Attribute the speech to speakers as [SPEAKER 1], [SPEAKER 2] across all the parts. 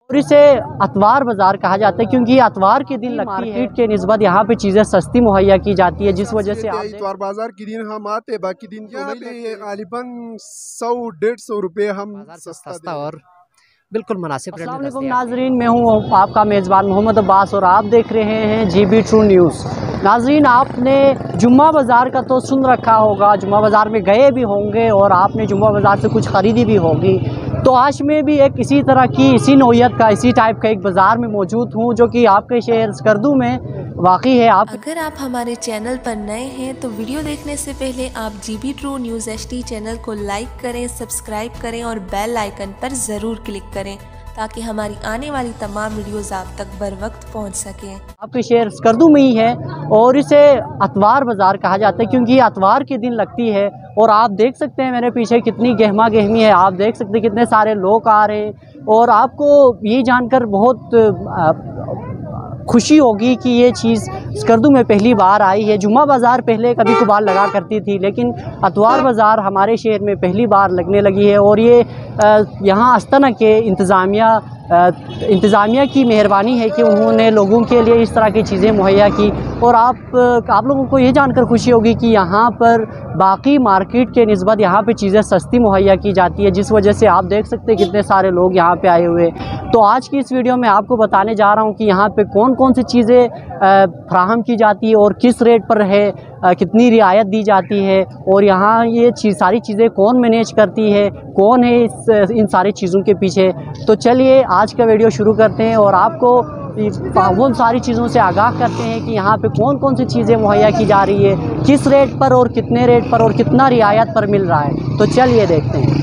[SPEAKER 1] और इसे अतवार बाज़ार कहा जाता है क्योंकि अतवार के दिन मार्केट के निस्बत यहाँ पे चीज़ें सस्ती मुहैया की जाती है, जिस वजह से
[SPEAKER 2] इतवार बाजार के दिन हम आते, बाकी दिन तो गालिबन 100-150 रुपये हम सस्ता और बिल्कुल मुनासिब रेट में।
[SPEAKER 1] अस्सलाम वालेकुम नाजरीन, मैं हूँ आपका मेज़बान मोहम्मद अब्बास और आप देख रहे हैं GB ट्रू न्यूज़। नाजरीन, आपने जुम्मा बाज़ार का तो सुन रखा होगा, जुम्मा बाज़ार में गए भी होंगे और आपने जुम्मा बाज़ार से कुछ ख़रीदी भी होगी। तो आज मैं भी एक इसी तरह की, इसी नौइयत का, इसी टाइप का एक बाज़ार में मौजूद हूँ जो कि आपके शहर स्कर्दू में वाक़ई है।
[SPEAKER 3] अगर आप हमारे चैनल पर नए हैं तो वीडियो देखने से पहले आप GB true news HD channel को लाइक करें, सब्सक्राइब करें और बेल आइकन पर ज़रूर क्लिक करें ताकि हमारी आने वाली तमाम वीडियोस आप तक बर वक्त पहुँच सकें।
[SPEAKER 1] आपके शहर स्कर्दू में ही है और इसे अतवार बाज़ार कहा जाता है क्योंकि अतवार के दिन लगती है। और आप देख सकते हैं मेरे पीछे कितनी गहमा गहमी है, आप देख सकते हैं कितने सारे लोग आ रहे हैं। और आपको ये जानकर बहुत खुशी होगी कि ये चीज़ स्कर्दू में पहली बार आई है। जुम्मा बाज़ार पहले कभी कभार लगा करती थी, लेकिन अतवार बाज़ार हमारे शहर में पहली बार लगने लगी है। और ये यहाँ अस्थाना के इंतज़ामिया की मेहरबानी है कि उन्होंने लोगों के लिए इस तरह की चीज़ें मुहैया की। और आप लोगों को ये जानकर खुशी होगी कि यहाँ पर बाकी मार्केट के निस्बत यहाँ पे चीज़ें सस्ती मुहैया की जाती है, जिस वजह से आप देख सकते हैं कितने सारे लोग यहाँ पे आए हुए। तो आज की इस वीडियो में आपको बताने जा रहा हूँ कि यहाँ पे कौन कौन सी चीज़ें फ्राहम की जाती है और किस रेट पर है, कितनी रियायत दी जाती है और यहाँ ये सारी चीज़ें कौन मैनेज करती है, कौन है इन सारी चीज़ों के पीछे। तो चलिए आज का वीडियो शुरू करते हैं और आपको उन सारी चीज़ों से आगाह करते हैं कि यहाँ पे कौन कौन सी चीज़ें मुहैया की जा रही है, किस रेट पर और कितने रेट पर और कितना रियायत पर मिल रहा है। तो चलिए देखते हैं।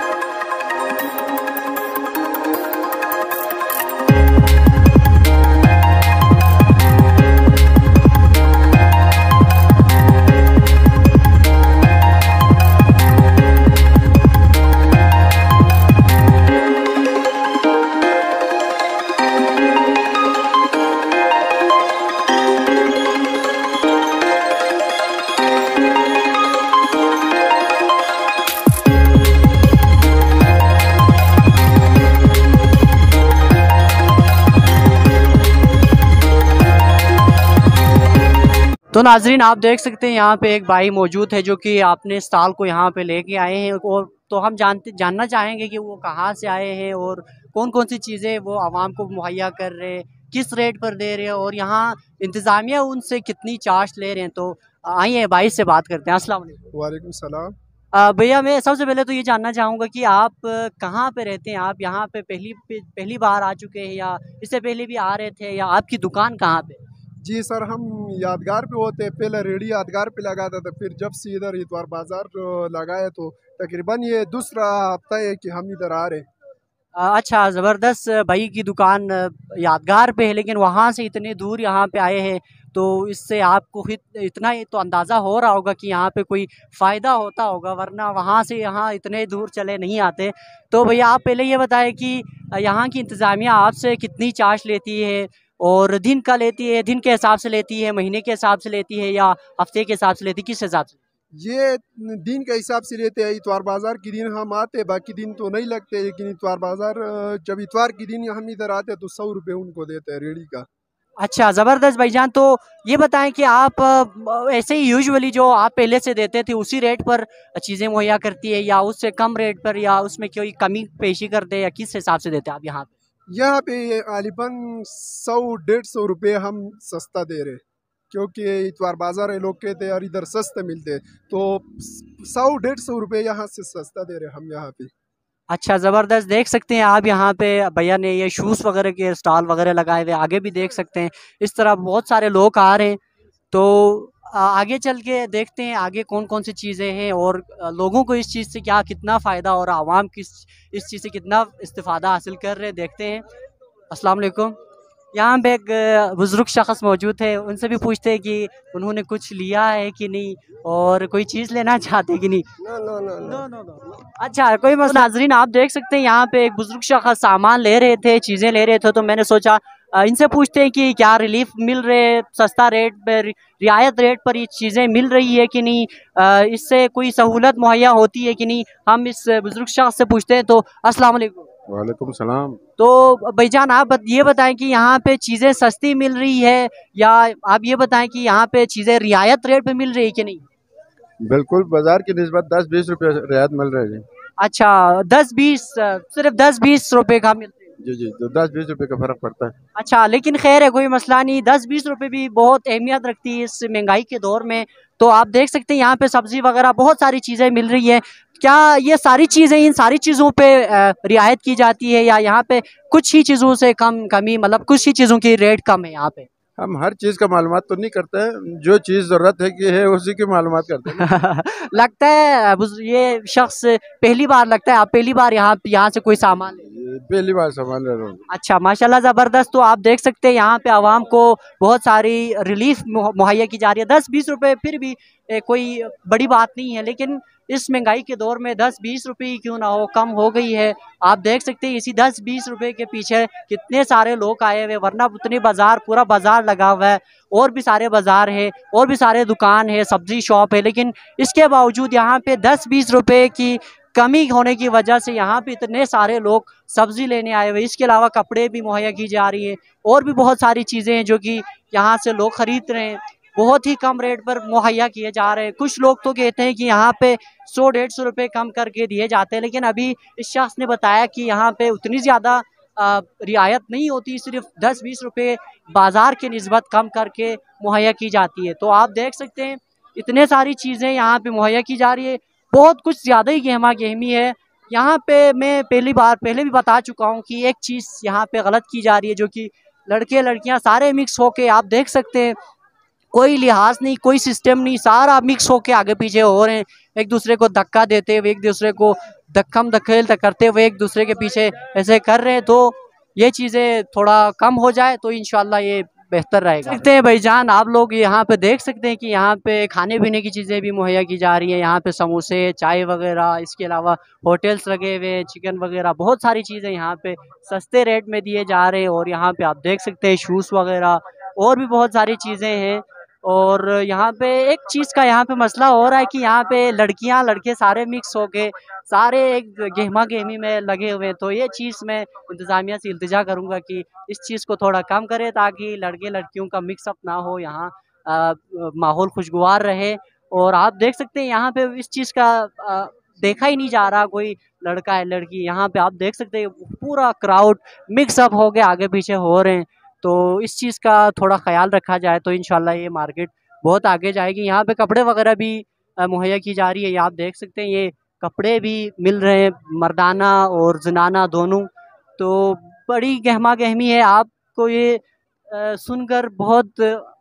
[SPEAKER 1] तो नाजरीन, आप देख सकते हैं यहाँ पे एक भाई मौजूद है जो कि आपने स्टॉल को यहाँ पे लेके आए हैं। और तो हम जानना चाहेंगे कि वो कहाँ से आए हैं और कौन कौन सी चीज़ें वो आवाम को मुहैया कर रहे हैं, किस रेट पर दे रहे हैं और यहाँ इंतज़ामिया उनसे कितनी चार्ज ले रहे हैं। तो आइए भाई से बात करते हैं। अस्सलाम वालेकुम।
[SPEAKER 2] वालेकुम सलाम।
[SPEAKER 1] भैया, मैं सबसे पहले तो ये जानना चाहूँगा कि आप कहाँ पे रहते हैं, आप यहाँ पे पहली बार आ चुके हैं या इससे पहले भी आ रहे थे, या आपकी दुकान कहाँ पे?
[SPEAKER 2] जी सर, हम यादगार पे होते, पहले रेडी यादगार पे लगाता था, फिर जब से इधर इतवार बाज़ार लगाए तो तकरीबन ये दूसरा हफ्ता है कि हम इधर आ रहे हैं।
[SPEAKER 1] अच्छा, ज़बरदस्त। भाई की दुकान यादगार पे है लेकिन वहाँ से इतने दूर यहाँ पे आए हैं, तो इससे आपको इतना ही तो अंदाज़ा हो रहा होगा कि यहाँ पे कोई फ़ायदा होता होगा, वरना वहाँ से यहाँ इतने दूर चले नहीं आते। तो भैया आप पहले ये बताएं कि यहाँ की इंतज़ामिया आपसे कितनी चार्ज लेती है और दिन का लेती है, दिन के हिसाब से लेती है, महीने के हिसाब से लेती है या हफ्ते के हिसाब से लेती है, किस हिसाब से?
[SPEAKER 2] ये दिन के हिसाब से लेते हैं। इतवार बाज़ार के दिन हम आते, बाकी दिन तो नहीं लगते, लेकिन इतवार बाज़ार जब इतवार के दिन हम इधर आते तो 100 रुपये उनको देते हैं रेडी का।
[SPEAKER 1] अच्छा, ज़बरदस्त भाईजान। तो ये बताएं कि आप ऐसे ही यूजुअली जो आप पहले से देते थे उसी रेट पर चीज़ें मुहैया करती है या उससे कम रेट पर, या उसमें कोई कमी पेशी करते हैं, या किस हिसाब से देते हैं आप यहाँ पे?
[SPEAKER 2] यहाँ पे गालिबन 100-150 रुपये हम सस्ता दे रहे, क्योंकि इतवार बाज़ार है, लोग कहते हैं और इधर सस्ते मिलते, तो 100-150 रुपये यहाँ से सस्ता दे रहे हम यहाँ पे।
[SPEAKER 1] अच्छा, ज़बरदस्त। देख सकते हैं आप यहाँ पे भैया ने ये शूज़ वगैरह के स्टॉल वगैरह लगाए हुए, आगे भी देख सकते हैं इस तरह बहुत सारे लोग आ रहे हैं। तो आगे चल के देखते हैं आगे कौन कौन सी चीज़ें हैं और लोगों को इस चीज़ से क्या कितना फ़ायदा और आवाम इस चीज़ से कितना इस्तिफ़ादा हासिल कर रहे हैं, देखते हैं। अस्सलाम वालेकुम। यहाँ पे एक बुज़ुर्ग शख्स मौजूद है, उनसे भी पूछते हैं कि उन्होंने कुछ लिया है कि नहीं और कोई चीज़ लेना चाहते कि नहीं। नो। अच्छा, कोई मसला। नाज़रीन, आप देख सकते हैं यहाँ पे एक बुज़ुर्ग शख्स सामान ले रहे थे, चीज़ें ले रहे थे, तो मैंने सोचा इनसे पूछते हैं कि क्या रिलीफ मिल रहे, सस्ता रेट पर, रियायत रेट पर ये चीज़ें मिल रही है कि नहीं, इससे कोई सहूलत मुहैया होती है कि नहीं। हम इस बुज़ुर्ग शख्स से पूछते हैं। तो अस्सलाम वालेकुम।
[SPEAKER 4] वालेकुम सलाम।
[SPEAKER 1] तो भाईजान आप ये बताएं कि यहाँ पे चीज़ें सस्ती मिल रही है, या आप ये बताएं कि यहाँ पे चीज़ें रियायत रेट पे मिल रही है कि नहीं?
[SPEAKER 4] बिल्कुल बाजार की निस्बत 10-20 रुपये रियायत मिल रहे हैं
[SPEAKER 1] अच्छा, 10-20, सिर्फ 10-20 रुपए का मिलते हैं।
[SPEAKER 4] जी। जी जी, तो 10-20 रुपये का फर्क पड़ता है।
[SPEAKER 1] अच्छा, लेकिन खैर है, कोई मसला नहीं, 10-20 रुपए भी बहुत अहमियत रखती है इस महंगाई के दौर में। तो आप देख सकते हैं यहाँ पे सब्जी वगैरह बहुत सारी चीज़ें मिल रही है। क्या ये सारी चीज़ें, इन सारी चीज़ों पे रियायत की जाती है, या यहाँ पे कुछ ही चीज़ों से कम कमी, मतलब कुछ ही चीज़ों की रेट कम है यहाँ पे?
[SPEAKER 4] हम हर चीज़ का मालूमात तो नहीं करते हैं, जो चीज़ ज़रूरत है कि है उसी की मालूमात करते हैं।
[SPEAKER 1] लगता है ये शख्स पहली बार, लगता है आप पहली बार यहाँ से कोई सामान ले।
[SPEAKER 4] पहली बार सामान ले रहा हूँ।
[SPEAKER 1] अच्छा, माशाल्लाह ज़बरदस्त। तो आप देख सकते हैं यहाँ पे आवाम को बहुत सारी रिलीफ मुहैया की जा रही है। 10-20 रुपए फिर भी कोई बड़ी बात नहीं है, लेकिन इस महंगाई के दौर में 10-20 रुपए ही क्यों ना हो, कम हो गई है। आप देख सकते हैं इसी 10-20 रुपए के पीछे कितने सारे लोग आए हुए, वरना उतनी बाजार, पूरा बाजार लगा हुआ है, और भी सारे बाजार है, और भी सारे दुकान है, सब्जी शॉप है, लेकिन इसके बावजूद यहाँ पे 10-20 रुपए की कमी होने की वजह से यहाँ पे इतने सारे लोग सब्जी लेने आए हुए। इसके अलावा कपड़े भी मुहैया की जा रही है, और भी बहुत सारी चीज़ें हैं जो कि यहाँ से लोग ख़रीद रहे हैं, बहुत ही कम रेट पर मुहैया किए जा रहे हैं। कुछ लोग तो कहते हैं कि यहाँ पे 100-150 रुपये कम करके दिए जाते हैं, लेकिन अभी इस शख्स ने बताया कि यहाँ पे उतनी ज़्यादा रियायत नहीं होती, सिर्फ 10-20 रुपये बाज़ार की निस्बत कम करके मुहैया की जाती है। तो आप देख सकते हैं इतने सारी चीज़ें यहाँ पे मुहैया की जा रही है, बहुत कुछ ज़्यादा ही गहमा गहमी है। यहाँ पे मैं पहले भी बता चुका हूँ कि एक चीज़ यहाँ पे गलत की जा रही है, जो कि लड़के लड़कियाँ सारे मिक्स होके, आप देख सकते हैं कोई लिहाज नहीं, कोई सिस्टम नहीं, सारा मिक्स होके आगे पीछे हो रहे हैं, एक दूसरे को धक्का देते हुए, एक दूसरे को धक्कम धक्केल करते हुए एक दूसरे के पीछे ऐसे कर रहे हैं। तो ये चीज़ें थोड़ा कम हो जाए तो इंशाल्लाह ये बेहतर रहेगा। देखते हैं भाईजान, आप लोग यहाँ पे देख सकते हैं कि यहाँ पे खाने पीने की चीज़ें भी मुहैया की जा रही है। यहाँ पे समोसे, चाय वगैरह, इसके अलावा होटल्स लगे हुए हैं, चिकन वगैरह, बहुत सारी चीज़ें यहाँ पे सस्ते रेट में दिए जा रहे हैं। और यहाँ पे आप देख सकते हैं शूज़ वगैरह, और भी बहुत सारी चीज़ें हैं। और यहाँ पे एक चीज़ का यहाँ पे मसला हो रहा है कि यहाँ पे लड़कियाँ लड़के सारे मिक्स हो के सारे एक गहमा गहमी में लगे हुए हैं। तो ये चीज़ मैं इंतज़ामिया से इल्तिजा करूँगा कि इस चीज़ को थोड़ा कम करे, ताकि लड़के लड़कियों का मिक्सअप ना हो, यहाँ माहौल खुशगवार रहे। और आप देख सकते हैं यहाँ पे इस चीज़ का देखा ही नहीं जा रहा कोई लड़का है लड़की। यहाँ पे आप देख सकते हैं पूरा क्राउड मिक्सअप हो के आगे पीछे हो रहे हैं। तो इस चीज़ का थोड़ा ख्याल रखा जाए तो इंशाल्लाह ये मार्केट बहुत आगे जाएगी। यहाँ पे कपड़े वगैरह भी मुहैया की जा रही है। ये आप देख सकते हैं, ये कपड़े भी मिल रहे हैं, मर्दाना और जनाना दोनों। तो बड़ी गहमा गहमी है। आपको ये सुनकर बहुत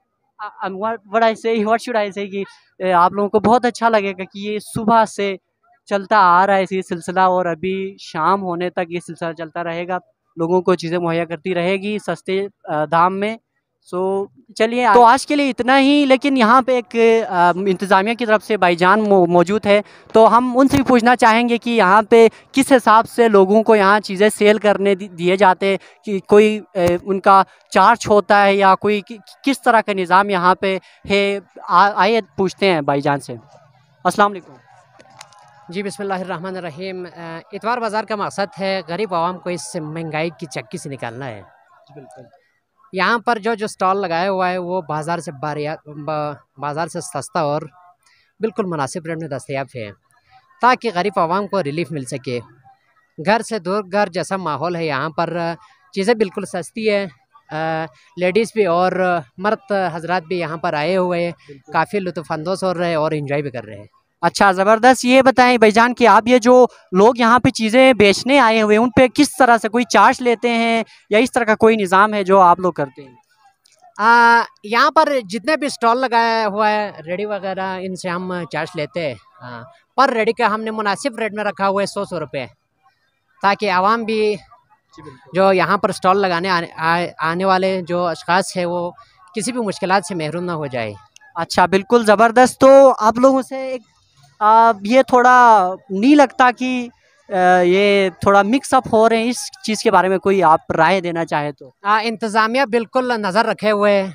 [SPEAKER 1] व्हाट शुड आई से कि आप लोगों को बहुत अच्छा लगेगा कि ये सुबह से चलता आ रहा है ये सिलसिला, और अभी शाम होने तक ये सिलसिला चलता रहेगा। लोगों को चीज़ें मुहैया करती रहेगी सस्ते दाम में। सो चलिए, तो आज के लिए इतना ही। लेकिन यहाँ पे एक इंतज़ामिया की तरफ से भाईजान मौजूद है, तो हम उनसे भी पूछना चाहेंगे कि यहाँ पे किस हिसाब से लोगों को यहाँ चीज़ें सेल करने दिए जाते हैं, कि कोई उनका चार्ज होता है, या कोई किस तरह का निज़ाम यहाँ पे है। आइए पूछते हैं भाईजान से। अस्सलाम वालेकुम।
[SPEAKER 5] जी बिस्मिल्लाहिर्रहमानिर्रहीम। इतवार बाज़ार का मकसद है गरीब आवाम को इस महंगाई की चक्की से निकालना है।
[SPEAKER 1] बिल्कुल।
[SPEAKER 5] यहाँ पर जो स्टॉल लगाया हुआ है वो बाज़ार से सस्ता और बिल्कुल मुनासिब रेट में दस्तयाब है, ताकि गरीब आवाम को रिलीफ मिल सके। घर से दूर घर जैसा माहौल है यहाँ पर, चीज़ें बिल्कुल सस्ती है। लेडीज़ भी और मर्द हजरात भी यहाँ पर आए हुए हैं, काफ़ी लुत्फ़अंदोज़ हो रहे हैं और इन्जॉय भी कर रहे हैं।
[SPEAKER 1] अच्छा, ज़बरदस्त। ये बताएं भाईजान कि आप ये जो लोग यहाँ पे चीज़ें बेचने आए हुए हैं, उन पे किस तरह से कोई चार्ज लेते हैं, या इस तरह का कोई निज़ाम है जो आप लोग करते हैं?
[SPEAKER 5] यहाँ पर जितने भी स्टॉल लगाया हुआ है रेडी वगैरह, इनसे हम चार्ज लेते हैं। पर रेडी का हमने मुनासिब रेट में रखा हुआ है 100 रुपये, ताकि आवाम भी जो यहाँ पर स्टॉल लगाने आने वाले जो अशख़ास है वो किसी भी मुश्किलात से महरूम ना हो जाए।
[SPEAKER 1] अच्छा, बिल्कुल ज़बरदस्त। तो आप लोगों से एक ये थोड़ा नहीं लगता कि ये थोड़ा मिक्सअप हो रहे हैं, इस चीज़ के बारे में कोई आप राय देना चाहे तो?
[SPEAKER 5] इंतज़ामिया बिल्कुल नज़र रखे हुए है।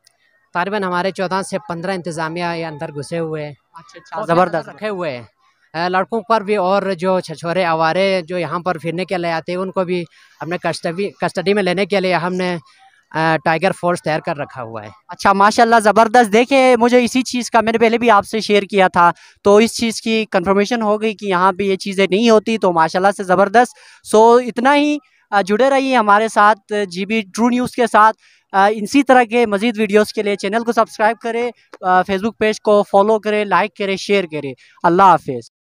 [SPEAKER 5] तकरीबन हमारे 14 से 15 इंतज़ामिया ये अंदर घुसे हुए हैं।
[SPEAKER 1] अच्छा, ज़बरदस्त
[SPEAKER 5] रखे हुए हैं। लड़कों पर भी और जो छछोरे आवारे जो यहाँ पर फिरने के लिए आते हैं उनको भी अपने कस्टडी में लेने के लिए हमने टाइगर फोर्स तैयार कर रखा हुआ है।
[SPEAKER 1] अच्छा, माशाल्लाह, ज़बरदस्त। देखिए, मुझे इसी चीज़ का मैंने पहले भी आपसे शेयर किया था, तो इस चीज़ की कंफर्मेशन हो गई कि यहाँ पे ये चीज़ें नहीं होती, तो माशाल्लाह से ज़बरदस्त। सो इतना ही जुड़े रहिए हमारे साथ जीबी ट्रू न्यूज़ के साथ। इसी तरह के मज़ीद वीडियोस के लिए चैनल को सब्सक्राइब करें, फेसबुक पेज को फॉलो करें, लाइक करें, शेयर करें। अल्लाह हाफिज़।